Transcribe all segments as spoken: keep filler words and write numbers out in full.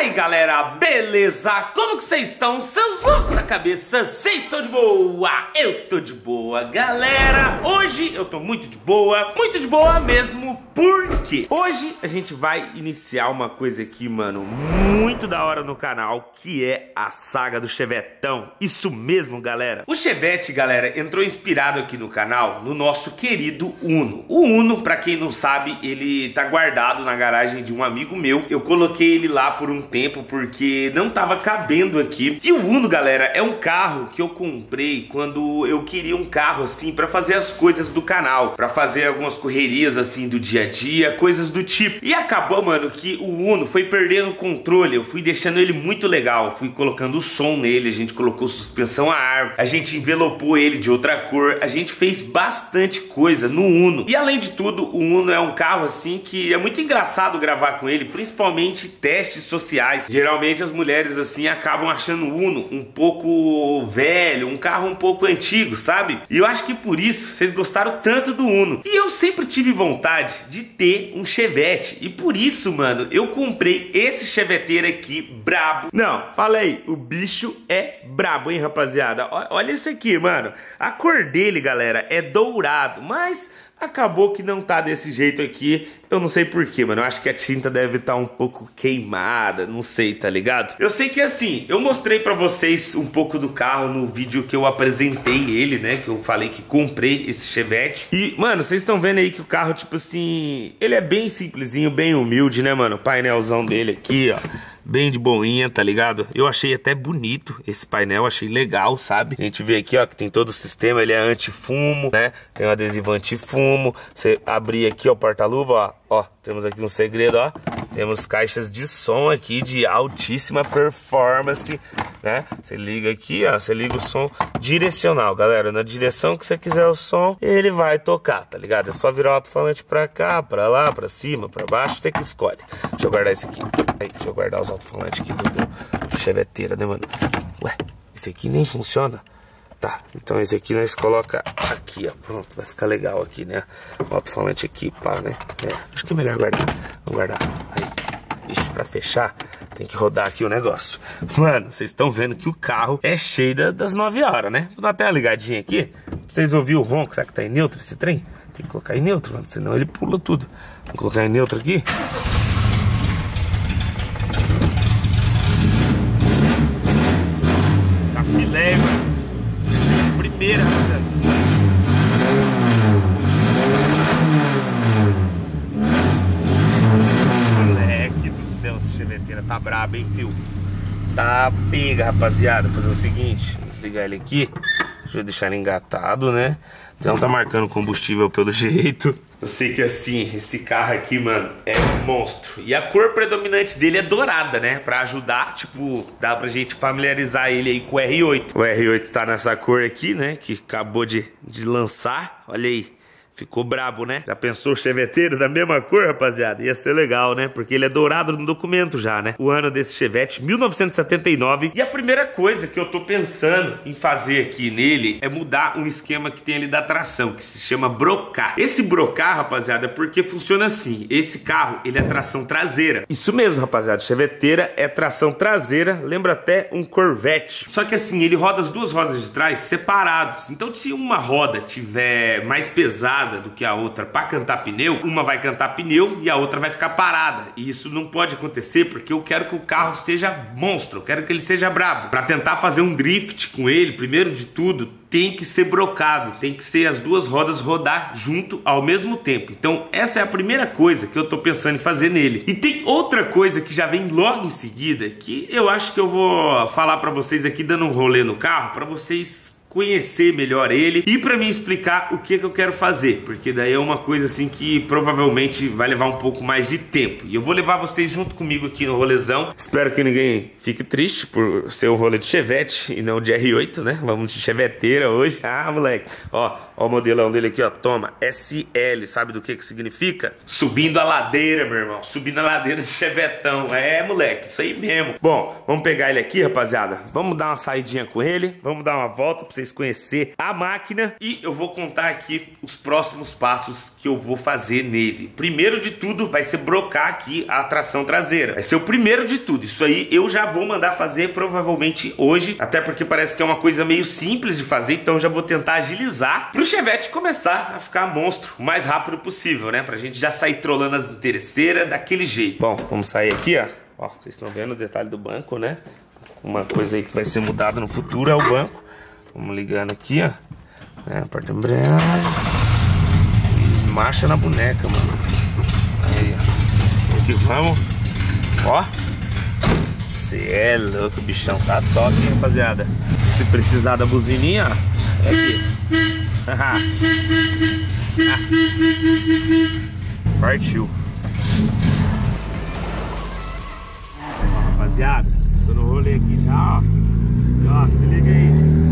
aí galera, beleza? Como que vocês estão? Seus loucos na cabeça, vocês estão de boa? Eu tô de boa, galera. Hoje eu tô muito de boa, muito de boa mesmo, porque hoje a gente vai iniciar uma coisa aqui, mano, muito da hora no canal, que é a saga do Chevetão. Isso mesmo, galera. O Chevette, galera, entrou inspirado aqui no canal no nosso querido Uno. O Uno, pra quem não sabe, ele tá guardado na garagem de um amigo meu. Eu coloquei ele lá por um tempo porque não tava cabendo aqui. E o Uno, galera, é um carro que eu comprei quando eu queria um carro assim pra fazer as coisas do canal, pra fazer algumas correrias assim do dia a dia, coisas do tipo. E acabou, mano, que o Uno foi perdendo o controle. Eu fui deixando ele muito legal, fui colocando o som nele, a gente colocou suspensão a ar, a gente envelopou ele de outra cor, a gente fez bastante coisa no Uno. E além de tudo, o Uno é um carro assim que é muito engraçado gravar com ele, principalmente testes sociais. Geralmente as mulheres assim acabam achando o Uno um pouco velho, um carro um pouco antigo, sabe? E eu acho que por isso vocês gostaram tanto do Uno. E eu sempre tive vontade de ter um Chevette, e por isso, mano, eu comprei esse cheveteiro aqui, brabo. Não, fala aí, o bicho é brabo, hein, rapaziada? Olha isso aqui, mano. A cor dele, galera, é dourado, mas acabou que não tá desse jeito aqui. Eu não sei porquê, mano. Eu acho que a tinta deve estar um pouco queimada. Não sei, tá ligado? Eu sei que assim, eu mostrei pra vocês um pouco do carro no vídeo que eu apresentei ele, né? Que eu falei que comprei esse Chevette. E, mano, vocês estão vendo aí que o carro, tipo assim, ele é bem simplesinho, bem humilde, né, mano? O painelzão dele aqui, ó, bem de boinha, tá ligado? Eu achei até bonito esse painel, achei legal, sabe? A gente vê aqui, ó, que tem todo o sistema, ele é anti-fumo, né? Tem um adesivo anti-fumo. Você abrir aqui, ó, o porta-luva, ó. Ó, temos aqui um segredo, ó. Temos caixas de som aqui de altíssima performance, né? Você liga aqui, ó, você liga o som direcional, galera. Na direção que você quiser o som, ele vai tocar, tá ligado? É só virar o alto-falante pra cá, pra lá, pra cima, pra baixo, você que escolhe. Deixa eu guardar esse aqui. Aí, deixa eu guardar os alto-falantes aqui do, do Cheveteira, né, mano? Ué, esse aqui nem funciona. Tá, então esse aqui nós coloca aqui, ó, pronto, vai ficar legal aqui, né? O alto-falante aqui, pá, né? É, acho que é melhor guardar, vamos guardar. Aí, ixi, pra fechar, tem que rodar aqui o negócio. Mano, vocês estão vendo que o carro é cheio da, das nove horas, né? Vou dar até uma ligadinha aqui, pra vocês ouvirem o ronco. Será que tá em neutro esse trem? Tem que colocar em neutro, mano, senão ele pula tudo. Vamos colocar em neutro aqui. Tá filé, mano. Primeira, moleque do céu, essa cheveteira tá braba, hein, fio? Tá pega, rapaziada. Vou fazer o seguinte, desligar ele aqui. Deixa eu deixar ele engatado, né? Então tá marcando combustível pelo jeito. Eu sei que assim, esse carro aqui, mano, é um monstro. E a cor predominante dele é dourada, né? Pra ajudar, tipo, dá pra gente familiarizar ele aí com o R oito. O R oito tá nessa cor aqui, né? Que acabou de, de lançar. Olha aí. Ficou brabo, né? Já pensou o cheveteiro da mesma cor, rapaziada? Ia ser legal, né? Porque ele é dourado no documento já, né? O ano desse Chevette, mil novecentos e setenta e nove. E a primeira coisa que eu tô pensando em fazer aqui nele é mudar um esquema que tem ali da tração, que se chama brocar. Esse brocar, rapaziada, é porque funciona assim. Esse carro, ele é tração traseira. Isso mesmo, rapaziada. Cheveteira é tração traseira. Lembra até um Corvette. Só que assim, ele roda as duas rodas de trás separados. Então, se uma roda tiver mais pesada do que a outra para cantar pneu, uma vai cantar pneu e a outra vai ficar parada. E isso não pode acontecer porque eu quero que o carro seja monstro, eu quero que ele seja brabo. Para tentar fazer um drift com ele, primeiro de tudo, tem que ser brocado, tem que ser as duas rodas rodar junto ao mesmo tempo. Então essa é a primeira coisa que eu tô pensando em fazer nele. E tem outra coisa que já vem logo em seguida, que eu acho que eu vou falar para vocês aqui dando um rolê no carro, para vocês conhecer melhor ele e para mim explicar o que que eu quero fazer, porque daí é uma coisa assim que provavelmente vai levar um pouco mais de tempo, e eu vou levar vocês junto comigo aqui no rolezão. Espero que ninguém fique triste por ser um rolê de Chevette e não de R oito, né? Vamos de cheveteira hoje. Ah, moleque, ó, ó o modelão dele aqui, ó, toma, S L, sabe do que que significa? Subindo a ladeira, meu irmão, subindo a ladeira de chevetão. É, moleque, isso aí mesmo. Bom, vamos pegar ele aqui, rapaziada, vamos dar uma saidinha com ele, vamos dar uma volta pra vocês vocês conhecer a máquina. E eu vou contar aqui os próximos passos que eu vou fazer nele. Primeiro de tudo vai ser brocar aqui a tração traseira. Vai ser o primeiro de tudo. Isso aí eu já vou mandar fazer provavelmente hoje, até porque parece que é uma coisa meio simples de fazer, então eu já vou tentar agilizar pro Chevette começar a ficar monstro o mais rápido possível, né? Pra gente já sair trolando as interesseiras daquele jeito. Bom, vamos sair aqui, ó. Ó, vocês estão vendo o detalhe do banco, né? Uma coisa aí que vai ser mudada no futuro é o banco. Vamos ligando aqui, ó. É, porta embreagem. E marcha na boneca, mano. Aí, ó. Aqui vamos. Ó. Cê é louco, o bichão tá top, hein, rapaziada. Se precisar da buzininha, ó, é aqui. Partiu. Ó, rapaziada, tô no rolê aqui já, ó. Ó, se liga aí.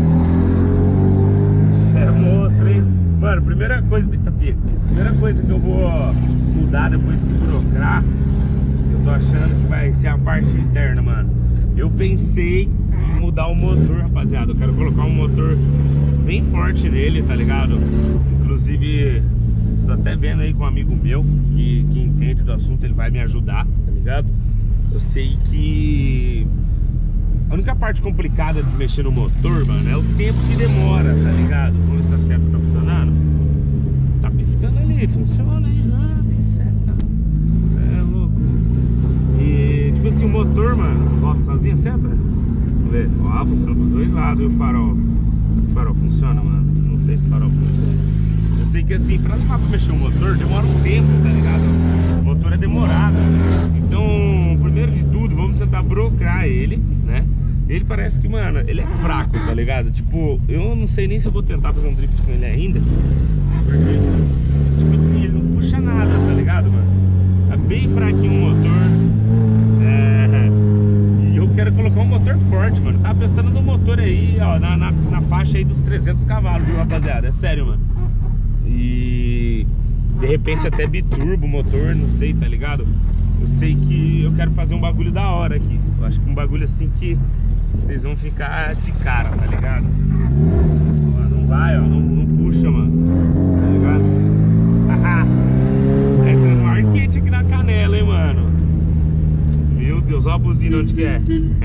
É monstro, hein? Mano, primeira coisa. Eita, pica. Primeira coisa que eu vou mudar depois que burocrar, eu tô achando que vai ser a parte interna, mano. Eu pensei em mudar o motor, rapaziada. Eu quero colocar um motor bem forte nele, tá ligado? Inclusive, tô até vendo aí com um amigo meu que, que entende do assunto, ele vai me ajudar, tá ligado? Eu sei que a única parte complicada de mexer no motor, mano, é o tempo que demora, tá ligado? Vamos ver se a seta tá funcionando. Tá piscando ali, funciona aí, ah, tem seta. Cê é louco. E, tipo assim, o motor, mano, volta sozinho a seta? Vamos ver. Ó, funciona pros dois lados. E o farol? O farol funciona, mano? Não sei se o farol funciona. Eu sei que assim, pra levar pra mexer o motor, demora um tempo, tá ligado? O motor é demorado. Então, primeiro de tudo, vamos tentar brocrar ele, né? Ele parece que, mano, ele é fraco, tá ligado? Tipo, eu não sei nem se eu vou tentar fazer um drift com ele ainda. Porque, tipo assim, ele não puxa nada, tá ligado, mano? Tá bem fraquinho o motor. É... E eu quero colocar um motor forte, mano. Tava pensando no motor aí, ó, na, na, na faixa aí dos trezentos cavalos, viu, rapaziada? É sério, mano. E... de repente até biturbo o motor, não sei, tá ligado? Eu sei que eu quero fazer um bagulho da hora aqui. Eu acho que um bagulho assim que vocês vão ficar de cara, tá ligado? Ó, não vai, ó, não, não puxa, mano. Tá ligado? Haha. Tá entrando um ar quente aqui na canela, hein, mano. Meu Deus, ó a buzina onde que é.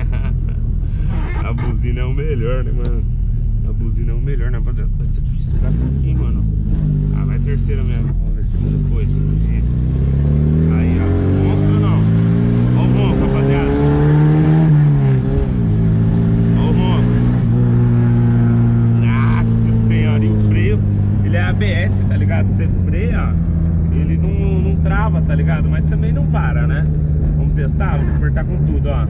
A buzina é o melhor, né, mano? A buzina é o melhor, né, rapaziada? Será aqui, mano? Ah, vai terceira mesmo. Vamos ver se não foi, segundinho. Aí, ó. Monstro ou não? Ó o ronco, rapaziada. Ó o ronco. Nossa senhora, e o freio, ele é A B S, tá ligado? Você freia, ele não, não trava, tá ligado? Mas também não para, né? Vamos testar? Vamos apertar com tudo, ó.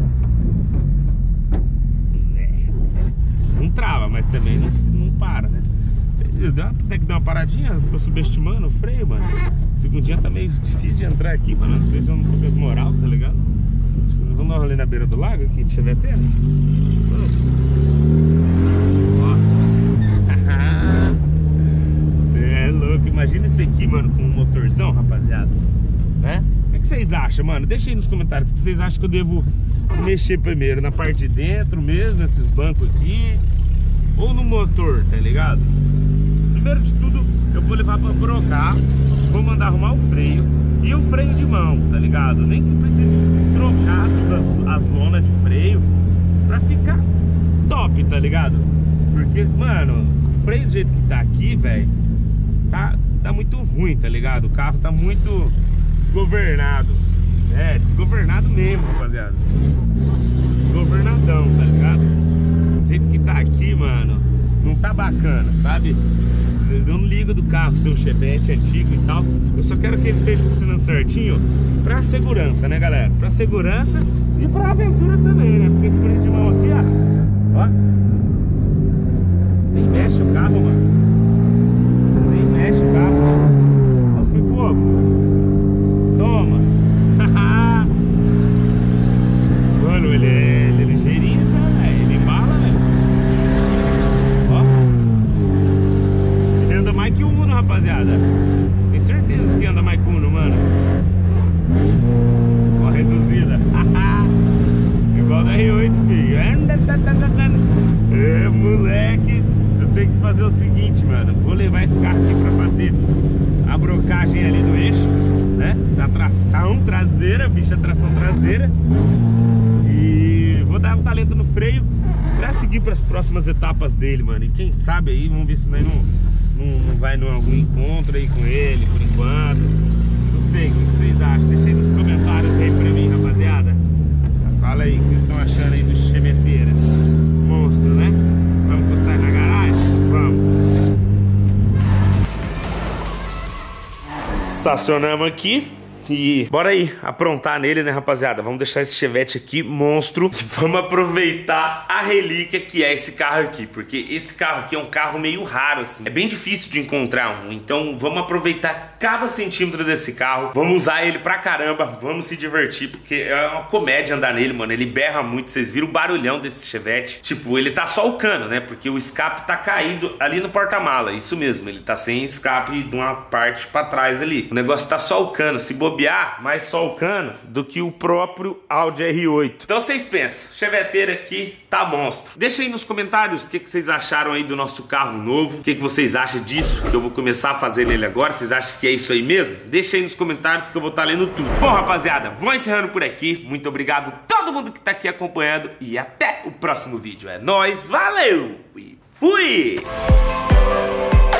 Não trava, mas também não, não para, né? Tem que dar uma paradinha, tô subestimando o freio, mano. Segundinha tá meio difícil de entrar aqui, mano. Não sei se eu não tô com as moral, tá ligado? Vamos dar um rolê na beira do lago aqui de Chevetena. Ó. Cê é louco. Imagina isso aqui, mano, com um motorzão, rapaziada. Né? O que vocês acham, mano? Deixa aí nos comentários o que vocês acham que eu devo mexer primeiro. Na parte de dentro mesmo, nesses bancos aqui, ou no motor, tá ligado? Primeiro de tudo, eu vou levar pra brocar, vou mandar arrumar o freio e o freio de mão, tá ligado? Nem que precise trocar todas as lonas de freio pra ficar top, tá ligado? Porque, mano, o freio do jeito que tá aqui, velho, tá, tá muito ruim, tá ligado? O carro tá muito desgovernado. É, desgovernado mesmo, rapaziada. Desgovernadão, tá ligado? Do jeito que tá aqui, mano, não tá bacana, sabe? Eu não ligo do carro ser um Chevette antigo e tal. Eu só quero que ele esteja funcionando certinho pra segurança, né, galera? Pra segurança e pra aventura também, né? Porque esse freio de mão aqui, ó, ó, nem mexe o carro, mano. Nem mexe o carro. Olha os pipocos. Toma. Mano, ele é, ele é ligeirinho, tá? Ele embala, velho. Ó. Ele anda mais que o Uno, rapaziada. Tem certeza que anda mais que o Uno, mano. Ó, reduzida. Igual da R oito, filho. É, moleque. sei que fazer o seguinte, mano. Vou levar esse carro aqui pra fazer a brocagem ali do eixo, né? Da tração traseira, bicha tração traseira. E vou dar um talento no freio pra seguir pras próximas etapas dele, mano. E quem sabe aí, vamos ver se nós não, não, não vai em algum encontro aí com ele por enquanto. Não sei, o que vocês acham? Deixa aí nos comentários aí pra mim, rapaziada. Fala aí o que vocês estão achando aí do Cheveteira. Monstro, né? Vamos encostar na garagem? Vamos. Estacionamos aqui. E bora aí aprontar nele, né, rapaziada? Vamos deixar esse Chevette aqui, monstro. Vamos aproveitar a relíquia que é esse carro aqui. Porque esse carro aqui é um carro meio raro, assim. É bem difícil de encontrar um. Então vamos aproveitar cada centímetro desse carro. Vamos usar ele pra caramba. Vamos se divertir, porque é uma comédia andar nele, mano. Ele berra muito. Vocês viram o barulhão desse Chevette? Tipo, ele tá só o cano, né? Porque o escape tá caído ali no porta-mala. Isso mesmo, ele tá sem escape de uma parte pra trás ali. O negócio tá só o cano. Se bobear, mais só o cano do que o próprio Audi R oito. Então vocês pensam, Cheveteira aqui tá monstro. Deixa aí nos comentários o que, que vocês acharam aí do nosso carro novo. O que, que vocês acham disso, que eu vou começar a fazer nele agora. Vocês acham que é isso aí mesmo? Deixa aí nos comentários que eu vou estar lendo tudo. Bom, rapaziada, vou encerrando por aqui. Muito obrigado a todo mundo que tá aqui acompanhando. E até o próximo vídeo. É nóis, valeu e fui!